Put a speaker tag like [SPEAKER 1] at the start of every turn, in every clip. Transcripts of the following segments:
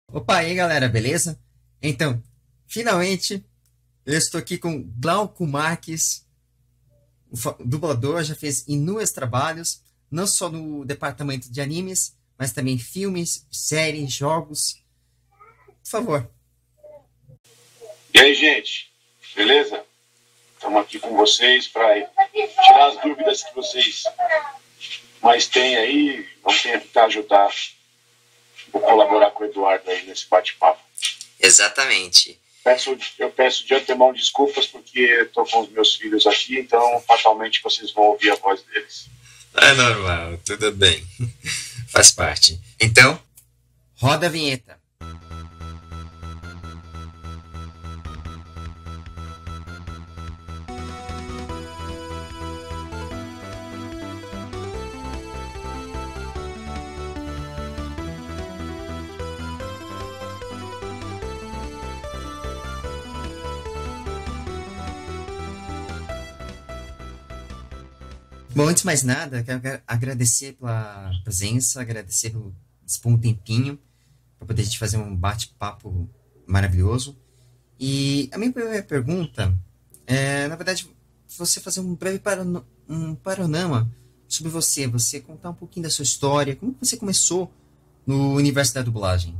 [SPEAKER 1] Opa, aí galera, beleza? Então, finalmente eu estou aqui com Glauco Marques, dublador, já fez inúmeros trabalhos, não só no departamento de animes, mas também filmes, séries, jogos. Por favor.
[SPEAKER 2] E aí, gente, beleza? Estamos aqui com vocês para tirar as dúvidas que vocês mais têm aí. Vamos tentar ajudar, vou colaborar com o Eduardo aí nesse bate-papo.
[SPEAKER 1] Exatamente.
[SPEAKER 2] Eu peço de antemão desculpas porque estou com os meus filhos aqui, então fatalmente vocês vão ouvir a voz deles.
[SPEAKER 1] É normal, tudo bem. Faz parte. Então, roda a vinheta. Bom, antes de mais nada, quero agradecer pela presença, agradecer por dispor um tempinho para poder a gente fazer um bate-papo maravilhoso. E a minha primeira pergunta é, na verdade, você fazer um breve um panorama sobre você contar um pouquinho da sua história, como que você começou no universo da dublagem.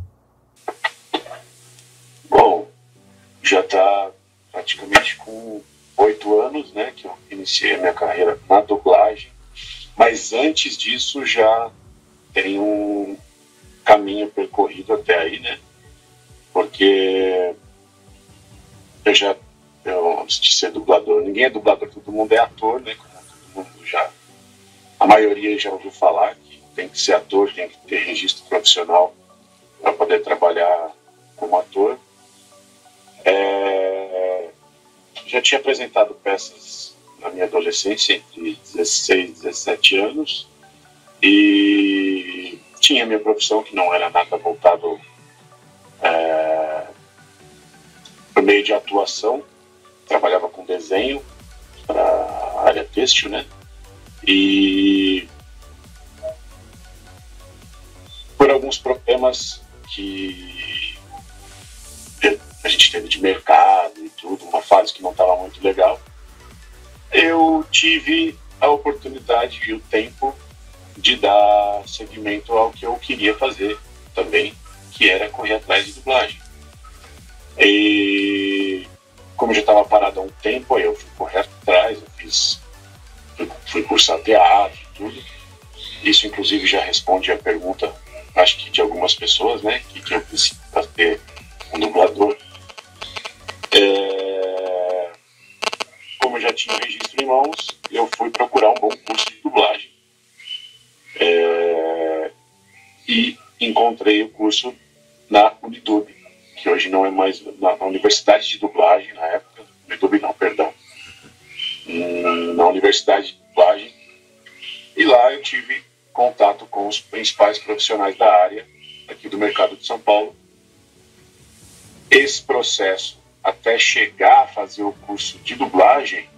[SPEAKER 2] Bom, já está praticamente com 8 anos, né, que eu iniciei a minha carreira na dublagem, mas antes disso já tem um caminho percorrido até aí, né, porque antes de ser dublador, ninguém é dublador, todo mundo é ator, né, como todo mundo já, a maioria já ouviu falar que tem que ser ator, tem que ter registro profissional para poder trabalhar como ator. Já tinha apresentado peças na minha adolescência, entre 16 e 17 anos, e tinha minha profissão, que não era nada voltado por meio de atuação. Trabalhava com desenho para a área têxtil, né? E por alguns problemas que a gente teve de mercado e tudo, uma fase que não estava muito legal, eu tive a oportunidade e o tempo de dar seguimento ao que eu queria fazer também, que era correr atrás de dublagem. E como eu já estava parado há um tempo, aí eu fui correr atrás, fui cursar teatro e tudo. Isso inclusive já responde a pergunta, acho que de algumas pessoas, né, que eu preciso ter um dublador. Como eu já tinha o registro em mãos, eu fui procurar um bom curso de dublagem. E encontrei o curso na Unidub, que hoje não é mais na Universidade de Dublagem, na época, Unidub não, perdão, na Universidade de Dublagem, e lá eu tive contato com os principais profissionais da área, aqui do mercado de São Paulo. Esse processo, até chegar a fazer o curso de dublagem,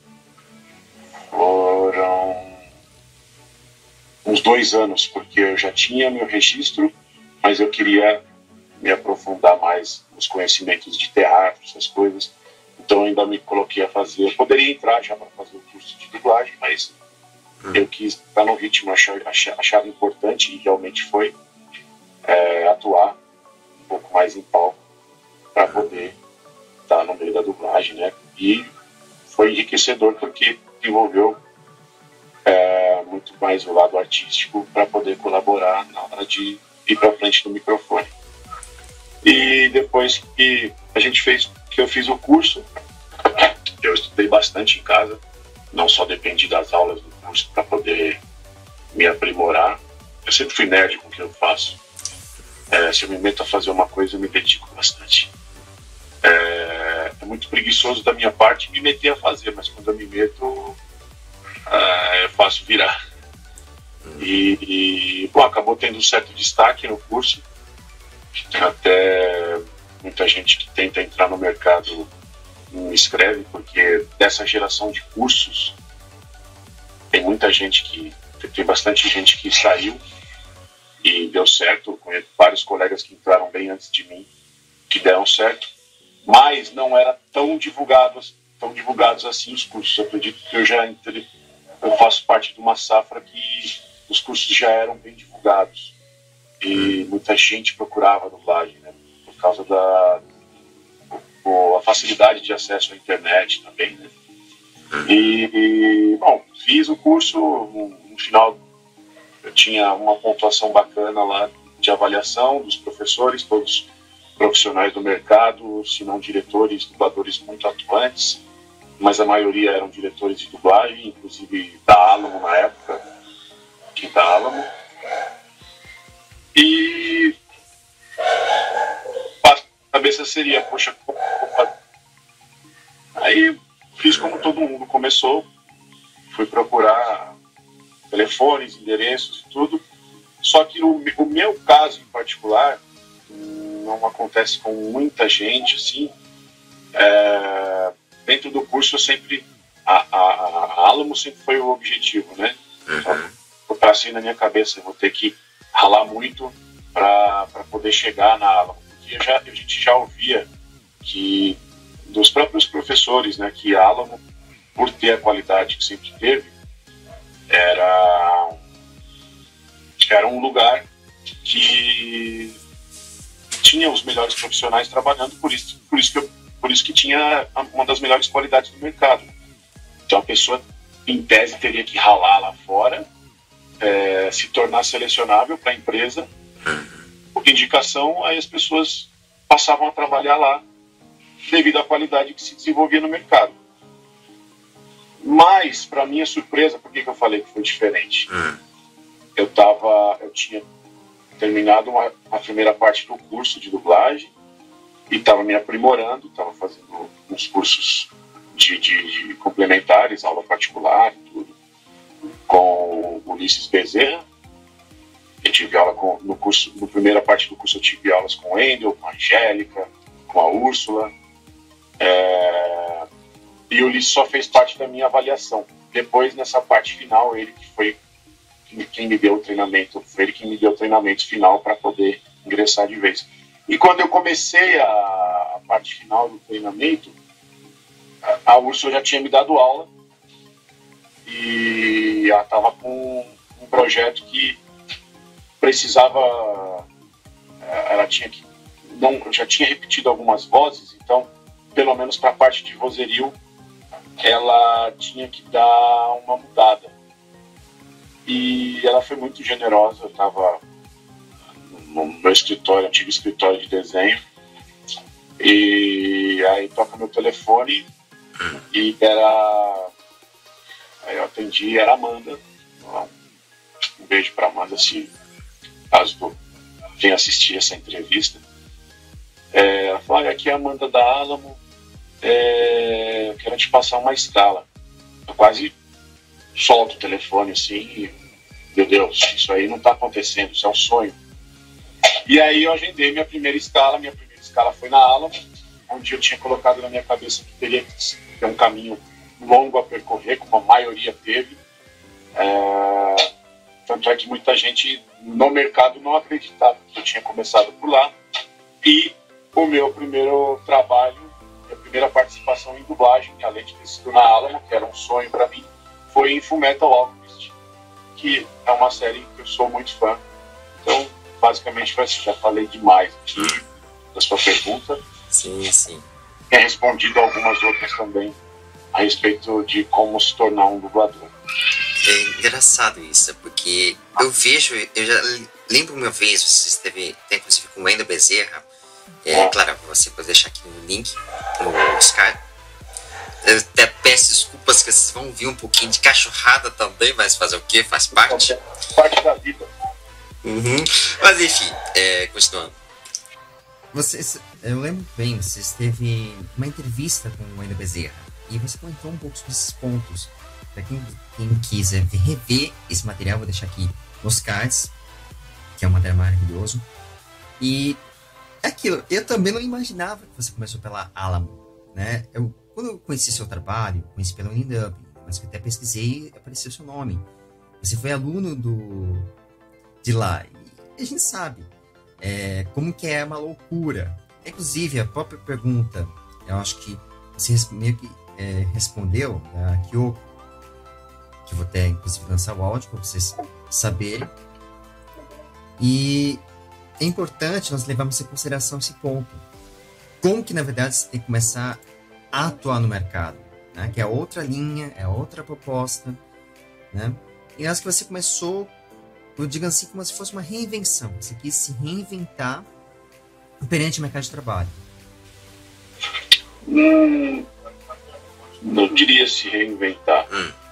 [SPEAKER 2] foram uns 2 anos, porque eu já tinha meu registro, mas eu queria me aprofundar mais nos conhecimentos de teatro, essas coisas. Então eu ainda me coloquei a fazer. Eu poderia entrar já para fazer o curso de dublagem, mas eu quis estar no ritmo, achava importante, e realmente foi, atuar um pouco mais em palco para poder estar no meio da dublagem, né? E foi enriquecedor porque envolveu muito mais o lado artístico para poder colaborar na hora de ir para frente do microfone. E depois que eu fiz o curso, eu estudei bastante em casa, não só dependi das aulas do curso para poder me aprimorar. Eu sempre fui nerd com o que eu faço. Se eu me meto a fazer uma coisa, eu me dedico bastante. É muito preguiçoso da minha parte me meter a fazer, mas quando eu me meto, eu faço virar. Bom, acabou tendo um certo destaque no curso. Até muita gente que tenta entrar no mercado me escreve, porque dessa geração de cursos tem bastante gente que saiu e deu certo. Eu conheço vários colegas que entraram bem antes de mim, que deram certo, mas não era tão divulgados assim os cursos. Eu acredito que eu faço parte de uma safra que os cursos já eram bem divulgados e muita gente procurava dublagem, né? Por causa a facilidade de acesso à internet também, né? Bom, fiz o curso. No final eu tinha uma pontuação bacana lá de avaliação dos professores, todos profissionais do mercado, se não diretores, dubladores muito atuantes, mas a maioria eram diretores de dublagem, inclusive da Alamo na época, aqui da Alamo. E a cabeça seria, poxa, aí fiz como todo mundo começou, fui procurar telefones, endereços e tudo, só que o meu caso em particular não acontece com muita gente, assim. Dentro do curso eu sempre, a Alamo sempre foi o objetivo, né? Eu passei na minha cabeça, eu vou ter que ralar muito para poder chegar na Alamo, porque a gente já ouvia que dos próprios professores, né, que a Alamo, por ter a qualidade que sempre teve, era um lugar que tinha os melhores profissionais trabalhando, por isso que tinha uma das melhores qualidades do mercado. Então a pessoa, em tese, teria que ralar lá fora, se tornar selecionável para a empresa, por indicação, aí as pessoas passavam a trabalhar lá devido à qualidade que se desenvolvia no mercado. Mas, para minha surpresa, por que eu falei que foi diferente? Eu tinha terminado a primeira parte do curso de dublagem e estava me aprimorando, estava fazendo uns cursos de complementares, aula particular, tudo, com o Ulisses Bezerra. Eu tive aula na primeira parte do curso eu tive aulas com o Wendel, com a Angélica, com a Úrsula. E o Ulisses só fez parte da minha avaliação. Depois, nessa parte final, ele que foi quem me deu o treinamento, foi ele que me deu o treinamento final para poder ingressar de vez. E quando eu comecei a parte final do treinamento, a Úrsula já tinha me dado aula e ela estava com um projeto que precisava, ela tinha que, não, já tinha repetido algumas vozes, então, pelo menos para a parte de vozerio, ela tinha que dar uma mudada. E ela foi muito generosa. Eu estava no meu escritório, antigo escritório de desenho, e aí toca meu telefone e aí eu atendi, era a Amanda. Um beijo para Amanda, se caso venha assistir essa entrevista. Ela falou: olha, aqui é a Amanda da Alamo, eu quero te passar uma escala. Eu quase solto o telefone assim, e, meu Deus, isso aí não está acontecendo, isso é um sonho. E aí eu agendei minha primeira escala foi na Alamo, onde eu tinha colocado na minha cabeça que teria que ter um caminho longo a percorrer, como a maioria teve. Tanto é que muita gente no mercado não acreditava que eu tinha começado por lá. E o meu primeiro trabalho, minha primeira participação em dublagem, além de ter sido na Alamo, que era um sonho para mim, foi em Fullmetal Alchemist, que é uma série que eu sou muito fã. Então, basicamente foi assim, já falei demais aqui da sua pergunta.
[SPEAKER 1] Sim, sim.
[SPEAKER 2] Tenho respondido algumas outras também a respeito de como se tornar um dublador.
[SPEAKER 1] É engraçado isso, porque eu já lembro uma vez, você esteve inclusive com o Wendel Bezerra, claro, você pode deixar aqui um link no Skype. Eu até peço desculpas que vocês vão ouvir um pouquinho de cachorrada também, mas fazer o quê? Faz parte.
[SPEAKER 2] Parte da vida.
[SPEAKER 1] Mas enfim, continuando. Eu lembro bem, você teve uma entrevista com o Wendel Bezerra e você comentou um pouco sobre esses pontos. Para quem quiser rever esse material, vou deixar aqui nos cards, que é um material maravilhoso. E aquilo, eu também não imaginava que você começou pela Alamo, né? Quando eu conheci seu trabalho, conheci pelo Unidub, mas eu até pesquisei e apareceu seu nome. Você foi aluno de lá. E a gente sabe como que é uma loucura. Inclusive, a própria pergunta, eu acho que você meio que respondeu, a Kyoko, que eu vou até, inclusive, lançar o áudio para vocês saberem. E é importante nós levarmos em consideração esse ponto. Como que, na verdade, você tem que começar a atuar no mercado, né? Que é outra linha, é outra proposta, né? E acho que você começou, eu digo assim, como se fosse uma reinvenção. Você quis se reinventar perante o mercado de trabalho.
[SPEAKER 2] Não diria se reinventar.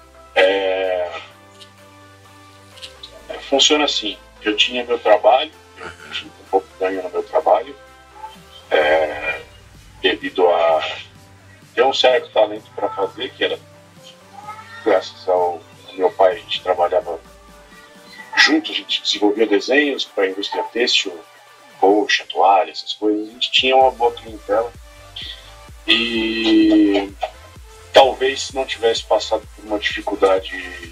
[SPEAKER 2] Funciona assim. Eu tinha meu trabalho, eu tinha um pouco de ganho no meu trabalho, devido a ter um certo talento para fazer, que era graças ao meu pai. A gente trabalhava junto, a gente desenvolvia desenhos para a indústria têxtil, colcha, toalha, essas coisas. A gente tinha uma boa clientela e talvez se não tivesse passado por uma dificuldade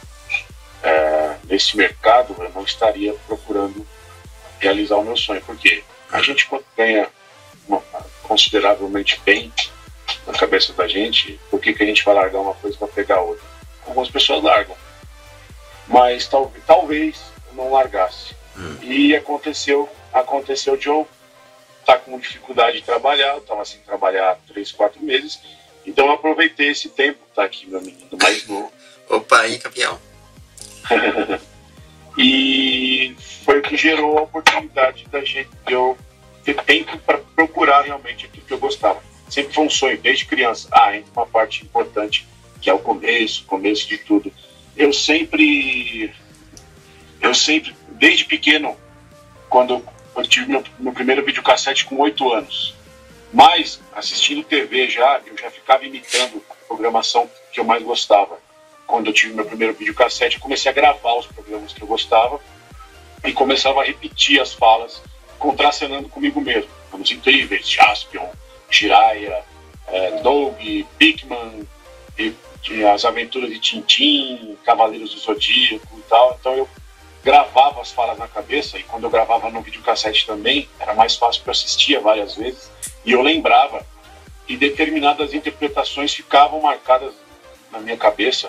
[SPEAKER 2] nesse mercado, eu não estaria procurando realizar o meu sonho, porque a gente, quando ganha consideravelmente bem na cabeça da gente, por que a gente vai largar uma coisa para pegar outra? Algumas pessoas largam, mas talvez eu não largasse. E aconteceu de eu estar com dificuldade de trabalhar, eu estava sem trabalhar há 3, 4 meses, então eu aproveitei esse tempo. Tá aqui meu menino mais novo.
[SPEAKER 1] Opa, aí, campeão.
[SPEAKER 2] E foi o que gerou a oportunidade de eu ter tempo para procurar realmente aquilo que eu gostava. Sempre foi um sonho, desde criança. Entra uma parte importante, que é o começo de tudo. Eu sempre, desde pequeno, quando eu tive meu primeiro videocassete com 8 anos, mas assistindo TV eu já ficava imitando a programação que eu mais gostava. Quando eu tive meu primeiro videocassete, eu comecei a gravar os programas que eu gostava e começava a repetir as falas, contracenando comigo mesmo. Os Incríveis, Jaspion, Jiraiya, Doug, Bigman, e as Aventuras de Tintin, Cavaleiros do Zodíaco e tal. Então eu gravava as falas na cabeça, e quando eu gravava no videocassete também, era mais fácil porque eu assistia várias vezes e eu lembrava, e determinadas interpretações ficavam marcadas na minha cabeça.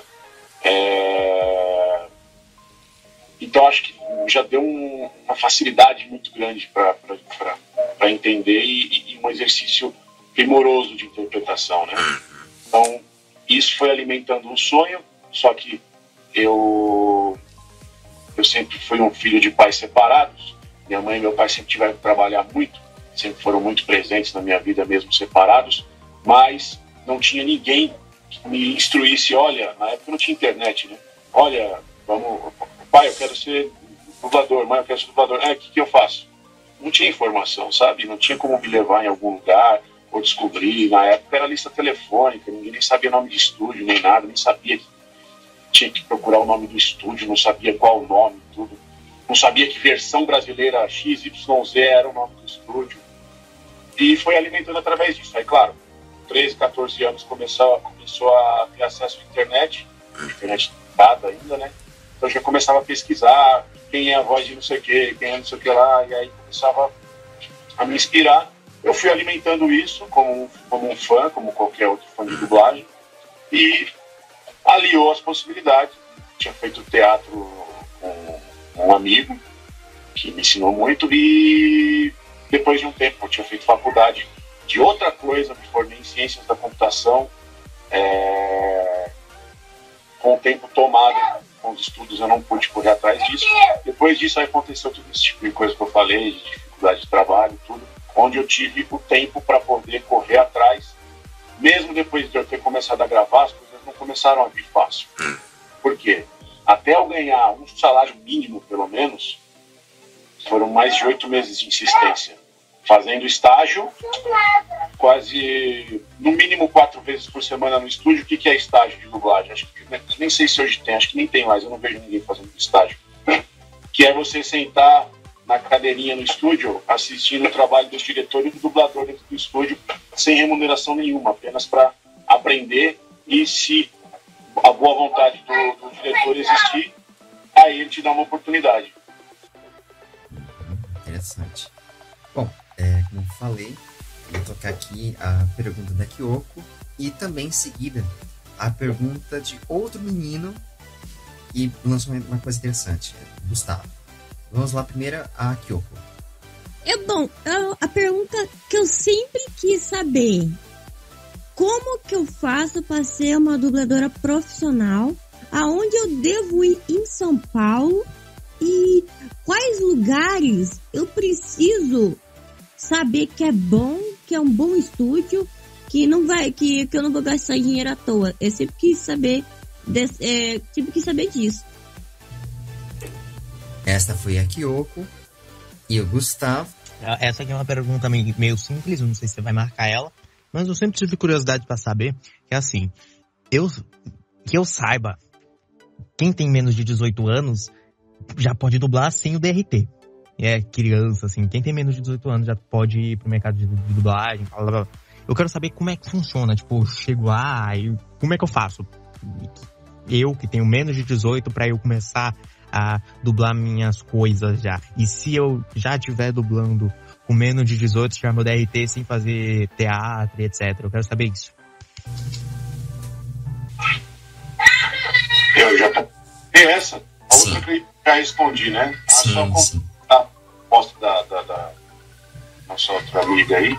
[SPEAKER 2] Então acho que já deu uma facilidade muito grande para entender, e um exercício primoroso de interpretação, né? Então isso foi alimentando um sonho, só que eu sempre fui um filho de pais separados. Minha mãe e meu pai sempre tiveram que trabalhar muito, sempre foram muito presentes na minha vida mesmo separados, mas não tinha ninguém que me instruísse. Olha, na época não tinha internet, né? Olha, pai, eu quero ser dublador, mãe, eu quero ser dublador. O que eu faço? Não tinha informação, sabe? Não tinha como me levar em algum lugar ou descobrir. Na época era lista telefônica, ninguém nem sabia nome de estúdio, nem nada, nem sabia que tinha que procurar o nome do estúdio, não sabia qual o nome, tudo. Não sabia que versão brasileira XYZ era o nome do estúdio. E foi alimentando através disso. Aí, claro, 13, 14 anos começou a ter acesso à internet dada ainda, né? Então eu já começava a pesquisar quem é a voz de não sei o que, quem é não sei o que lá, e aí começava a me inspirar. Eu fui alimentando isso como um fã, como qualquer outro fã de dublagem, e aliou as possibilidades. Tinha feito teatro com um amigo que me ensinou muito, e depois de um tempo eu tinha feito faculdade de outra coisa, me formei em ciências da computação. Com o tempo tomado com os estudos, eu não pude correr atrás disso. Depois disso aí aconteceu tudo esse tipo de coisa que eu falei, de dificuldade de trabalho, tudo, onde eu tive o tempo para poder correr atrás. Mesmo depois de eu ter começado a gravar, as coisas não começaram a vir fácil. Por quê? Até eu ganhar um salário mínimo, pelo menos, foram mais de 8 meses de insistência. Fazendo estágio, quase, no mínimo 4 vezes por semana no estúdio. O que é estágio de dublagem? Acho que, nem sei se hoje tem, acho que nem tem mais, eu não vejo ninguém fazendo estágio. Que é você sentar na cadeirinha no estúdio, assistindo o trabalho dos diretores e do dublador dentro do estúdio, sem remuneração nenhuma, apenas para aprender, e se a boa vontade do diretor existir, aí ele te dá uma oportunidade.
[SPEAKER 1] interessante. Bom, como eu falei, vou tocar aqui a pergunta da Kyoko e também em seguida a pergunta de outro menino que lançou uma coisa interessante, Gustavo. Vamos lá, primeiro a Kyoko.
[SPEAKER 3] Bom, a pergunta que eu sempre quis saber: como que eu faço para ser uma dubladora profissional? Aonde eu devo ir em São Paulo? E quais lugares eu preciso saber que é bom, que é um bom estúdio, que eu não vou gastar dinheiro à toa? Eu sempre quis saber disso.
[SPEAKER 1] Esta foi a Kyoko e o Gustavo.
[SPEAKER 4] Essa aqui é uma pergunta meio simples, não sei se você vai marcar ela, mas eu sempre tive curiosidade para saber, que é assim, que eu saiba, quem tem menos de 18 anos já pode dublar sem o DRT. Criança, assim, quem tem menos de 18 anos já pode ir pro mercado de dublagem, blá, blá, blá. Eu quero saber como é que funciona, tipo, eu chego lá e como é que eu faço? Eu, que tenho menos de 18, para eu começar a dublar minhas coisas já. E se eu já estiver dublando com menos de 18, tirar meu DRT sem fazer teatro e etc. Eu quero saber isso.
[SPEAKER 2] Eu já essa. A
[SPEAKER 1] Sim.
[SPEAKER 2] outra que eu já respondi, né?
[SPEAKER 1] Sim,
[SPEAKER 2] Só com
[SPEAKER 1] sim.
[SPEAKER 2] a resposta da nossa outra amiga aí.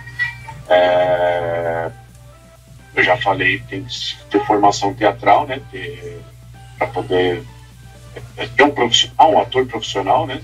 [SPEAKER 2] Eu já falei, tem que ter formação teatral, né? Para poder ter um ator profissional, né?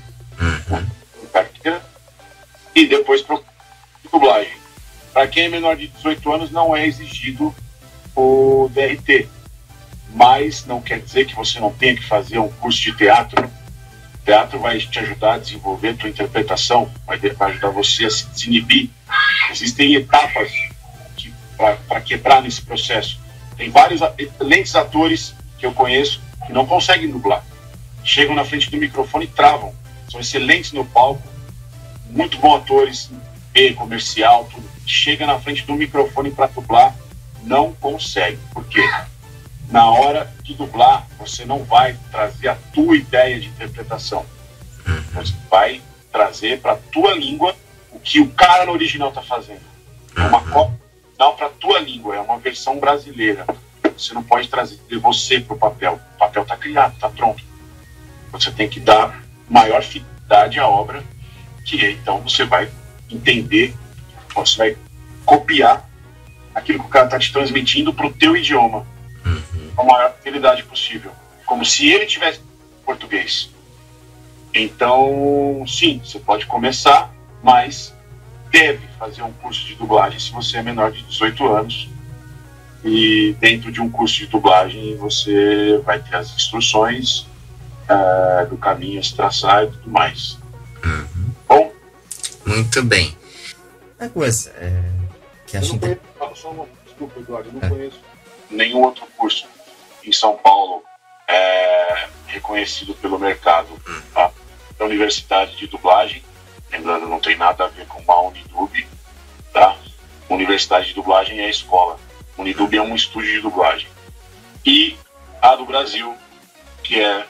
[SPEAKER 2] E depois dublagem. Para quem é menor de 18 anos não é exigido o DRT, mas não quer dizer que você não tenha que fazer um curso de teatro. O teatro vai te ajudar a desenvolver a tua interpretação, vai ajudar você a se desinibir. Existem etapas para quebrar nesse processo. Tem vários excelentes atores que eu conheço que não conseguem dublar. Chegam na frente do microfone e travam. São excelentes no palco, muito bons atores, comercial, tudo. Chega na frente do microfone para dublar, não consegue. Por quê? Na hora de dublar, você não vai trazer a tua ideia de interpretação. Você vai trazer para a tua língua o que o cara no original está fazendo. É uma cópia não para a tua língua, é uma versão brasileira. Você não pode trazer você para o papel. O papel está criado, está pronto. Você tem que dar maior fidelidade à obra, que então você vai entender, você vai copiar aquilo que o cara está te transmitindo para o teu idioma, com a maior fidelidade possível, como se ele tivesse português. Então, sim, você pode começar, mas deve fazer um curso de dublagem se você é menor de 18 anos. E dentro de um curso de dublagem você vai ter as instruções do caminho a se traçar e tudo mais. Bom?
[SPEAKER 1] Muito bem. Uma coisa que acho
[SPEAKER 2] Desculpa, Eduardo, eu não conheço nenhum outro curso em São Paulo reconhecido pelo mercado. Tá? A Universidade de Dublagem, lembrando, não tem nada a ver com uma Unidub, tá? Universidade de Dublagem é a escola. Unidub é um estúdio de dublagem. E a do Brasil, que é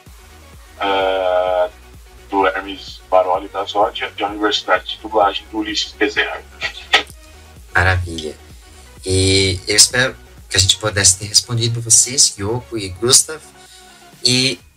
[SPEAKER 2] do Hermes Baroli da Zódia, e a Universidade de Dublagem do Ulisses Bezerra.
[SPEAKER 1] Maravilha. E eu espero que a gente pudesse ter respondido vocês, Kyoko e Gustav. E